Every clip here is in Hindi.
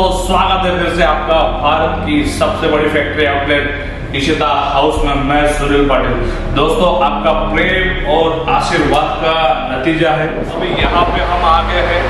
स्वागत है फिर से आपका भारत की सबसे बड़ी फैक्ट्री आउटलेट इशिता हाउस में। मैं सुनील पाटिल। दोस्तों, आपका प्रेम और आशीर्वाद का नतीजा है। अभी यहाँ पे हम आ गए हैं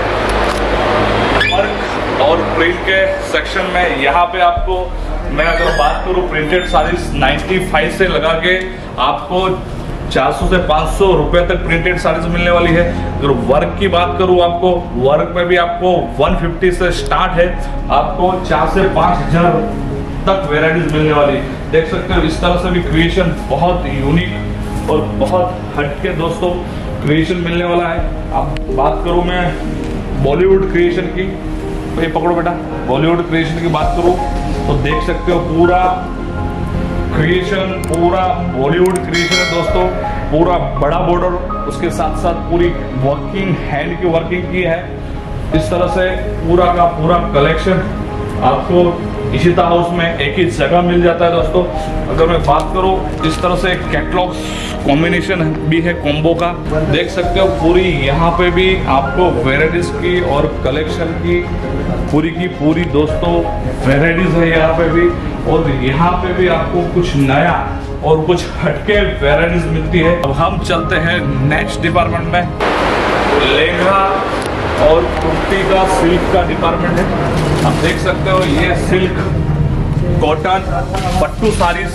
वर्क और प्रिंट के सेक्शन में। यहाँ पे आपको मैं अगर बात करूँ प्रिंटेड साड़ीज 95 से लगा के आपको 400 से 500 रुपए तक प्रिंटेड साड़ीज मिलने वाली है। अगर वर्क की बात करूं, आपको वर्क में भी आपको 150 से स्टार्ट है, आपको 4 से 5000 तक वेराइटीज मिलने वाली है। देख सकते हो इस तरह से भी क्रिएशन बहुत यूनिक और बहुत हटके दोस्तों क्रिएशन मिलने वाला है। अब बात करूं मैं बॉलीवुड क्रिएशन की, तो ये पकड़ो बेटा, बॉलीवुड क्रिएशन की बात करूं तो देख सकते हो पूरा क्रिएशन, पूरा बॉलीवुड क्रिएशन है दोस्तों। पूरा बड़ा बॉर्डर, उसके साथ साथ पूरी वर्किंग हैंड की वर्किंग की है। इस तरह से पूरा का पूरा कलेक्शन आपको इशिता हाउस में एक ही जगह मिल जाता है दोस्तों। अगर मैं बात करूं इस तरह से कैटलॉग कॉम्बिनेशन भी है कॉम्बो का, देख सकते हो पूरी यहाँ पे भी आपको वेराइटीज की और कलेक्शन की पूरी दोस्तों वेराइटीज है यहाँ पे भी। और यहाँ पे भी आपको कुछ नया और कुछ हटके वेराइटीज मिलती है। अब हम चलते हैं नेक्स्ट डिपार्टमेंट में। लहंगा और कुर्ती का सिल्क का डिपार्टमेंट है। आप देख सकते हो ये silk, cotton, pattu saris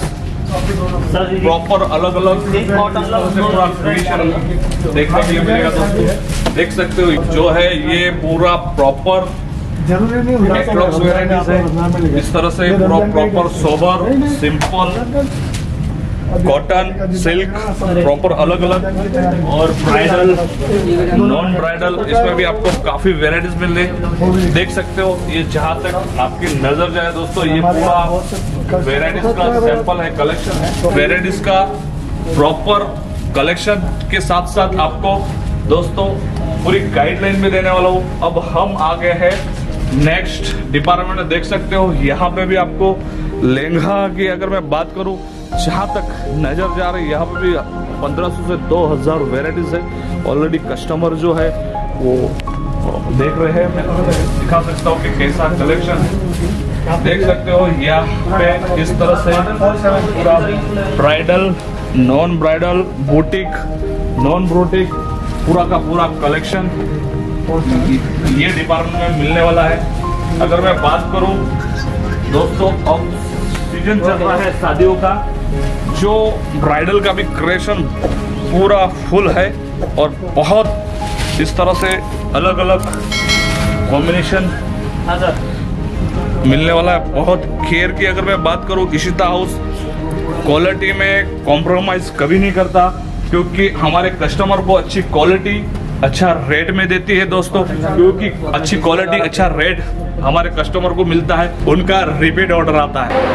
proper अलग अलग पूरा क्रिएशन देखने के लिए मिलेगा दोस्तों। देख सकते हो जो है ये पूरा प्रॉपर कैटलॉग्स वेराइटीज है। इस तरह से proper sober, simple, cotton, silk proper अलग अलग, और ब्राइडल, नॉन ब्राइडल, इसमें भी आपको काफी वेराइटीज मिल रही। देख सकते हो ये जहां तक आपकी नजर जाए दोस्तों, ये पूरा वेराइटीज का सैंपल है, कलेक्शन है। वेराइटीज का प्रॉपर कलेक्शन के साथ साथ आपको दोस्तों पूरी गाइडलाइन भी देने वाला हूँ। अब हम आ गए हैं नेक्स्ट डिपार्टमेंट। देख सकते हो यहाँ पे भी आपको लहंगा की अगर मैं बात करूँ, जहाँ तक नजर जा रही है यहाँ पे भी 1500 से 2000 वेराइटीज है। ऑलरेडी कस्टमर जो है वो देख रहे हैं, मैं दिखा सकता हूँ कि कैसा कलेक्शन है। देख सकते हो यहाँ पे इस तरह से पूरा bridal, non bridal, boutique, non boutique, पूरा का पूरा कलेक्शन ये डिपार्टमेंट में मिलने वाला है। अगर मैं बात करूं दोस्तों, अब सीजन चल रहा है शादियों का, जो ब्राइडल का भी क्रिएशन पूरा फुल है और बहुत इस तरह से अलग अलग कॉम्बिनेशन मिलने वाला है। बहुत केयर की अगर मैं बात करूं, इशिता हाउस क्वालिटी में कॉम्प्रोमाइज कभी नहीं करता, क्योंकि हमारे कस्टमर को अच्छी क्वालिटी अच्छा रेट में देती है दोस्तों। क्योंकि अच्छी क्वालिटी अच्छा रेट हमारे कस्टमर को मिलता है, उनका रिपीट ऑर्डर आता है।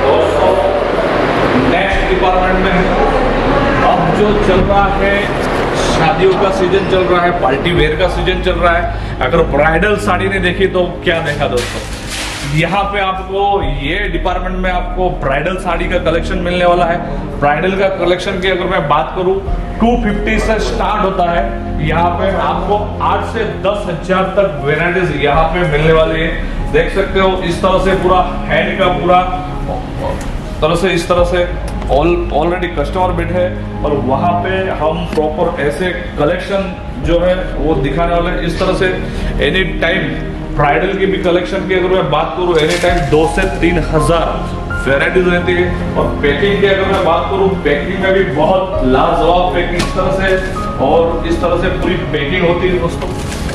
नेक्स्ट डिपार्टमेंट में अब जो चल रहा है, शादियों का सीजन चल रहा है, पार्टी वेयर का सीजन चल रहा है। अगर ब्राइडल साड़ी नहीं देखी तो क्या देखा दोस्तों। यहाँ पे आपको ये डिपार्टमेंट में आपको ब्राइडल साड़ी का कलेक्शन मिलने वाला है। ब्राइडल का कलेक्शन की अगर मैं बात करूँ 250 से स्टार्ट होता है। यहाँ पे आपको 8 से 10,000 तक वेराइटीज यहाँ पे मिलने वाली है। देख सकते हो इस तरह से पूरा हैंड का पूरा तरह से इस तरह से ऑलरेडी कस्टमर बैठे हैं और वहाँ पे हम प्रॉपर ऐसे कलेक्शन जो है वो दिखाने वाले हैं। इस तरह से एनी टाइम ब्राइडल की भी कलेक्शन की अगर मैं बात करूँ, एनी टाइम 2 से 3000 वेराइटीज रहती है। और पैकिंग की अगर मैं बात करूँ, पैकिंग में भी बहुत लाजवाब पैकिंग इस तरह से, और इस तरह से पूरी पैकिंग होती है दोस्तों।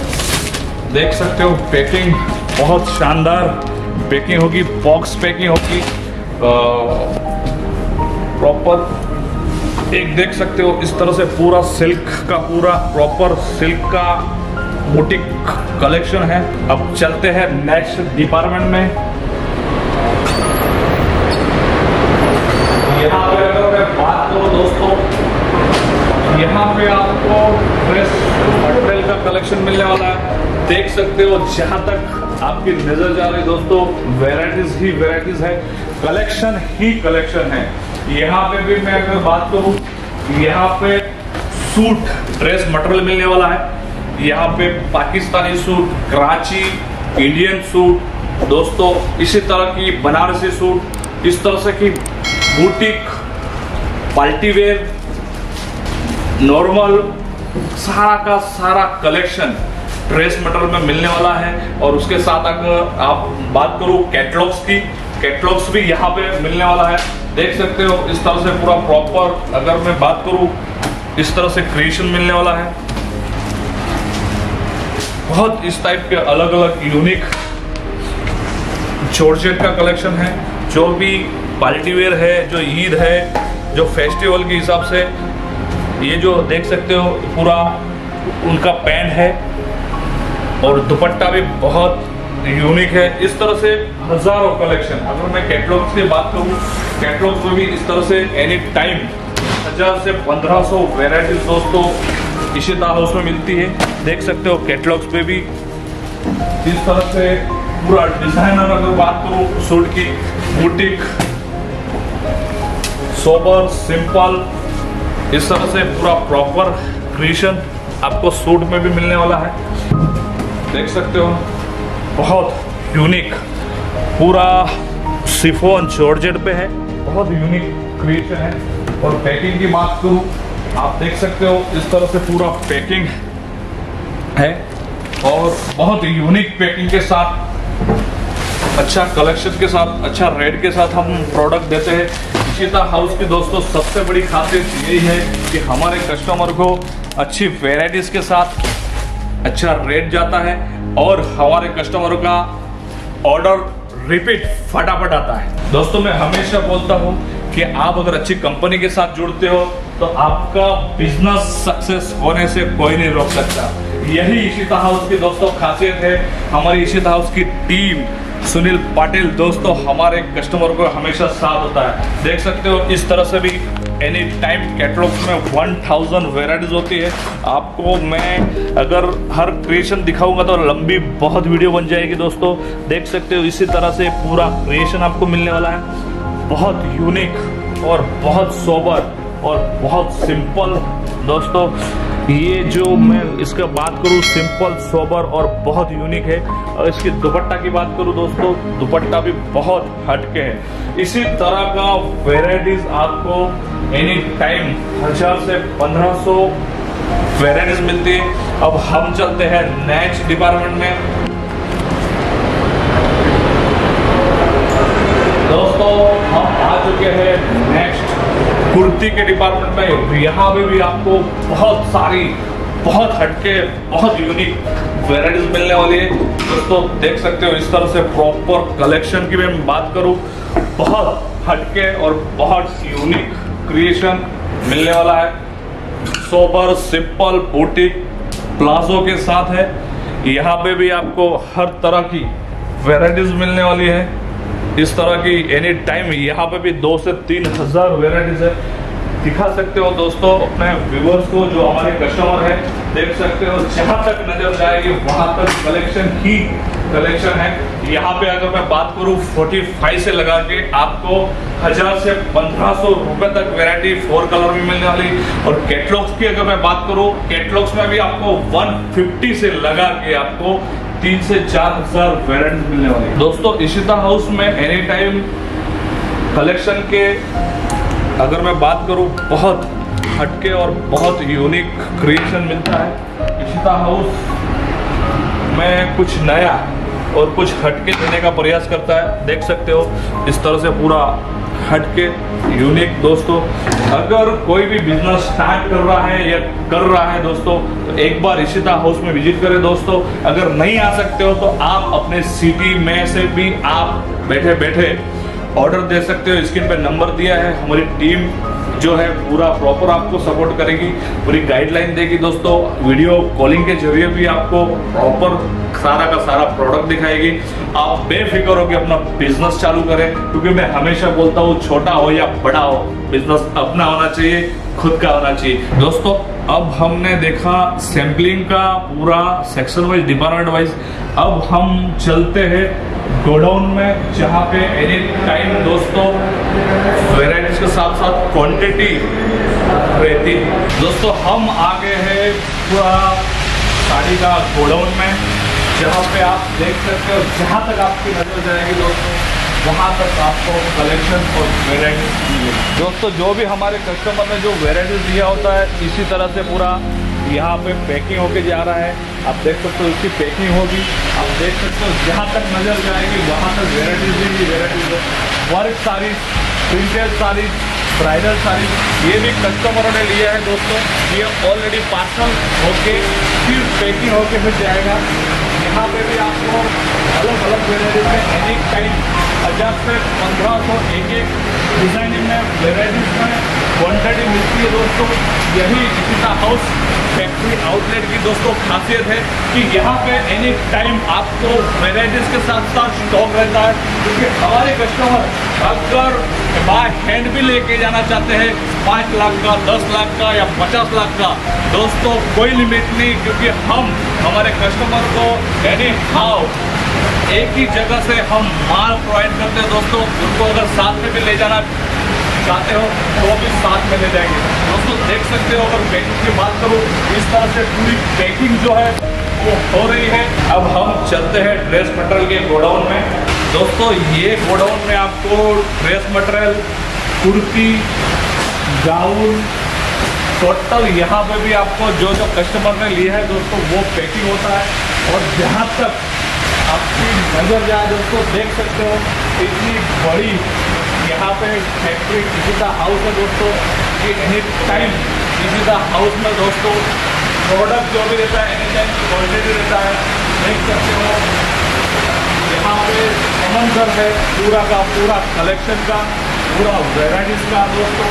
देख सकते हो पैकिंग बहुत शानदार पैकिंग होगी, बॉक्स पैकिंग होगी प्रॉपर। एक देख सकते हो इस तरह से पूरा सिल्क का, पूरा प्रॉपर सिल्क का बुटीक कलेक्शन है। अब चलते हैं नेक्स्ट डिपार्टमेंट में। यहाँ पे अगर मैं बात करूँ दोस्तों, यहाँ पे आपको ड्रेस मटेरियल का कलेक्शन मिलने वाला है। देख सकते हो जहां तक आपकी नजर जा रही है दोस्तों, वेराइटीज ही वेराइटीज है, कलेक्शन ही कलेक्शन है। यहाँ पे भी मैं अगर बात करूँ, यहाँ पे सूट ड्रेस मटेरियल मिलने वाला है। यहाँ पे Pakistani suit, Karachi, Indian suit, दोस्तों इसी तरह की बनारसी सूट, इस तरह से की बूटीक, पार्टी वेयर, नॉर्मल, सारा का सारा कलेक्शन ड्रेस मटेरियल में मिलने वाला है। और उसके साथ अगर आप बात करूं कैटलॉग्स की, कैटलॉग्स भी यहाँ पे मिलने वाला है। देख सकते हो इस तरह से पूरा प्रॉपर, अगर मैं बात करूं इस तरह से क्रिएशन मिलने वाला है। बहुत इस टाइप के अलग अलग यूनिक जॉर्जेट का कलेक्शन है। जो भी पार्टी वेयर है, जो ईद है, जो फेस्टिवल के हिसाब से, ये जो देख सकते हो पूरा उनका पैंट है और दुपट्टा भी बहुत यूनिक है। इस तरह से हजारों कलेक्शन। अगर मैं कैटलॉग्स की बात करूं, कैटलॉग्स में भी इस तरह से एनी टाइम 1000 से 1500 वेराइटीज दोस्तों इशिता हाउस में मिलती है। देख सकते हो कैटलॉग्स पे भी इस तरह से पूरा डिजाइनर, अगर बात करूं सूट की, बूटीक, सोबर, सिंपल, इस तरह से पूरा प्रॉपर क्रिएशन आपको सूट में भी मिलने वाला है। देख सकते हो बहुत यूनिक, पूरा शिफॉन जॉर्जेट पे है, बहुत यूनिक क्रिएशन है। और पैकिंग की बात करूं, आप देख सकते हो इस तरह से पूरा पैकिंग है और बहुत यूनिक पैकिंग के साथ, अच्छा कलेक्शन के साथ, अच्छा रेट के साथ हम प्रोडक्ट देते हैं। इशिता हाउस की दोस्तों सबसे बड़ी खासियत यही है कि हमारे कस्टमर को अच्छी वेराइटीज के साथ अच्छा रेट जाता है और हमारे कस्टमरों का ऑर्डर रिपीट फटाफट आता है। दोस्तों मैं हमेशा बोलता हूँ कि आप अगर अच्छी कंपनी के साथ जुड़ते हो तो आपका बिजनेस सक्सेस होने से कोई नहीं रोक सकता। यही इशिता हाउस की दोस्तों खासियत है। हमारी इशिता हाउस की टीम, सुनील पाटिल दोस्तों हमारे कस्टमर को हमेशा साथ होता है। देख सकते हो इस तरह से भी एनी टाइम कैटलॉग्स में 1000 वेराइटीज होती है। आपको मैं अगर हर क्रिएशन दिखाऊंगा तो लंबी बहुत वीडियो बन जाएगी दोस्तों। देख सकते हो इसी तरह से पूरा क्रिएशन आपको मिलने वाला है, बहुत यूनिक और बहुत सोबर और बहुत सिंपल दोस्तों। ये जो मैं इसका बात करूँ, सिंपल, सोबर और बहुत यूनिक है। और इसकी दुपट्टा की बात करूँ दोस्तों, दुपट्टा भी बहुत हटके है। इसी तरह का वेराइटीज आपको एनी टाइम 1000 से 1500 वेराइटीज मिलती है। अब हम चलते हैं नेक्स्ट डिपार्टमेंट में दोस्तों। हम आ चुके हैं नेक्स्ट कुर्ती के डिपार्टमेंट में। यहाँ पे भी आपको बहुत सारी, बहुत हटके, बहुत यूनिक वेराइटीज मिलने वाली है दोस्तों। देख सकते हो इस तरह से प्रॉपर कलेक्शन की मैं बात करूँ, बहुत हटके और बहुत यूनिक क्रिएशन मिलने वाला है। सोबर, सिंपल, बूटीक, प्लाजो के साथ है। यहाँ पे भी आपको हर तरह की वेराइटीज मिलने वाली है। इस तरह की एनी टाइम यहाँ पे भी 2 से 3000 वेराइटीज है। दिखा सकते हो दोस्तों अपने व्यूअर्स को, जो हमारे कस्टमर है। देख सकते हो जहां तक नजर जाएगी वहां तक कलेक्शन ही कलेक्शन है। यहाँ पे अगर मैं बात करूँ 45 से लगा के आपको 1000 से 1500 रुपए तक वैरायटी 4 कलर में मिलने वाली। और कैटलॉग्स की अगर मैं बात करूँ, कैटलॉग्स में भी आपको 150 से लगा के आपको 3 से 4000 वेराइटीज मिलने वाली है दोस्तों। इशिता हाउस में एनी टाइम कलेक्शन के अगर मैं बात करूं, बहुत हटके और बहुत यूनिक क्रिएशन मिलता है। इशिता हाउस में कुछ नया और कुछ हटके देने का प्रयास करता है। देख सकते हो इस तरह से पूरा हटके यूनिक दोस्तों। अगर कोई भी बिजनेस स्टार्ट कर रहा है या कर रहा है दोस्तों, तो एक बार इशिता हाउस में विजिट करें दोस्तों। अगर नहीं आ सकते हो तो आप अपने सिटी में से भी आप बैठे बैठे ऑर्डर दे सकते हो। स्क्रीन पे नंबर दिया है। हमारी टीम जो है पूरा प्रॉपर आपको सपोर्ट करेगी, पूरी गाइडलाइन देगी दोस्तों। वीडियो कॉलिंग के जरिए भी आपको प्रॉपर सारा का सारा प्रोडक्ट दिखाएगी। आप बेफिक्र होकर अपना बिजनेस चालू करें, क्योंकि मैं हमेशा बोलता हूँ छोटा हो या बड़ा हो, बिजनेस अपना होना चाहिए, खुद का होना चाहिए दोस्तों। अब हमने देखा सैम्पलिंग का पूरा सेक्शन वाइज, डिपार्टमेंट वाइज। अब हम चलते हैं गोडाउन में, जहाँ पे एनी टाइम दोस्तों वेराइटीज के साथ साथ क्वांटिटी रहती है दोस्तों। हम आ गए हैं पूरा साड़ी का गोडाउन में। जहाँ पे आप देख सकते हो, जहाँ तक आपकी नजर जाएगी दोस्तों वहाँ तक आपको कलेक्शन और वेराइटीज मिलेगी। दोस्तों जो भी हमारे कस्टमर ने जो वेराइटीज दिया होता है इसी तरह से पूरा यहाँ पे पैकिंग होके जा रहा है। आप देख सकते हो इसकी पैकिंग होगी, आप देख सकते हो जहाँ तक नजर जाएगी वहाँ तक वेराइटीज ही वेराइटीज है। Work saris, printed saris, bridal saris, ये भी कस्टमरों ने लिया है दोस्तों। ये ऑलरेडी पार्सल होके फिर पैकिंग होके फिर जाएगा। यहाँ पे भी आपको अलग अलग वेराइटीज में एनी टाइम 1000 से 1500 एक डिजाइनिंग में वेराइटीज में क्वांटिटी मिलती है दोस्तों। यही इशिता हाउस फैक्ट्री आउटलेट की दोस्तों खासियत है कि यहाँ पे एनी टाइम आपको वेराइटीज के साथ साथ स्टॉक रहता है, क्योंकि हमारे कस्टमर अगर बाय हैंड भी लेके जाना चाहते हैं 5 लाख का, 10 लाख का या 50 लाख का, दोस्तों कोई लिमिट नहीं, क्योंकि हम हमारे कस्टमर को एनी हाउ एक ही जगह से हम माल प्रोवाइड करते हैं दोस्तों। उनको अगर साथ में भी ले जाना चाहते हो तो वो भी साथ में ले जाएंगे दोस्तों। देख सकते हो, अगर पैकिंग की बात करूँ इस तरह से पूरी पैकिंग जो है वो हो रही है। अब हम चलते हैं ड्रेस मटेरियल के गोडाउन में दोस्तों। ये गोडाउन में आपको dress material, kurti, gown, total यहाँ पे भी आपको जो जो कस्टमर ने लिया है दोस्तों वो पैकिंग होता है। और जहाँ तक आपकी नजर जाए दोस्तों, देख सकते हो इतनी बड़ी यहाँ पे फैक्ट्री इशिता हाउस है दोस्तों। ये एनी टाइम इशिता हाउस में दोस्तों प्रोडक्ट जो भी रहता है एनी टाइम क्वालिटी रहता है। देख सकते हो यहाँ पे समंदर है पूरा का पूरा कलेक्शन का, पूरा वेराइटीज का दोस्तों।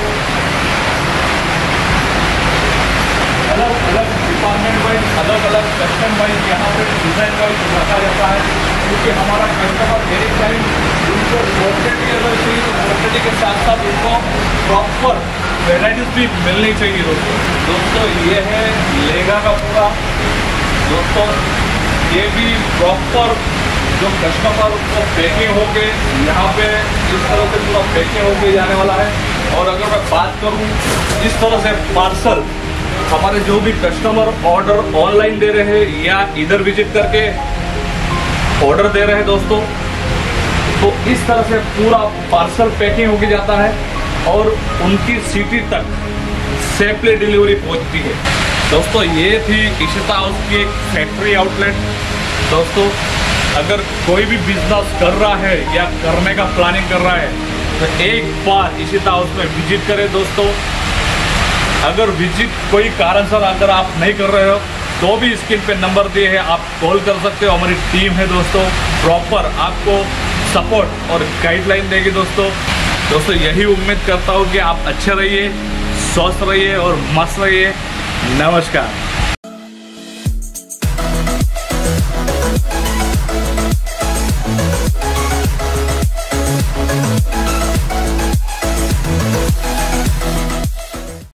अलग अलग डिपार्टमेंट वाइज, अलग अलग कस्टम वाइज यहाँ पे डिज़ाइन वाइज रखा जाता है, क्योंकि हमारा कस्टमर एक टाइम उनको क्वांटिटी अगर चाहिए तो क्वांटिटी के साथ साथ उनको प्रॉपर वेराइटीज भी मिलनी चाहिए दोस्तों। ये है लेगा का पूरा दोस्तों, ये भी प्रॉपर जो कस्टमर को पैकिंग होके यहाँ पे इस तरह से पूरा पैकिंग होके जाने वाला है। और अगर मैं बात करूँ इस तरह से पार्सल हमारे जो भी कस्टमर ऑर्डर ऑनलाइन दे रहे हैं या इधर विजिट करके ऑर्डर दे रहे हैं दोस्तों, तो इस तरह से पूरा पार्सल पैकिंग होके जाता है और उनकी सिटी तक सेफली डिलीवरी पहुंचती है दोस्तों। ये थी इशिता हाउस की एक फैक्ट्री आउटलेट दोस्तों। अगर कोई भी बिजनेस कर रहा है या करने का प्लानिंग कर रहा है तो एक बार इशिता हाउस में विजिट करें दोस्तों। अगर विजिट कोई कारण सर अगर आप नहीं कर रहे हो तो भी स्क्रीन पे नंबर दिए हैं, आप कॉल कर सकते हो। हमारी टीम है दोस्तों, प्रॉपर आपको सपोर्ट और गाइडलाइन देगी दोस्तों। यही उम्मीद करता हूँ कि आप अच्छे रहिए, स्वस्थ रहिए और मस्त रहिए। नमस्कार।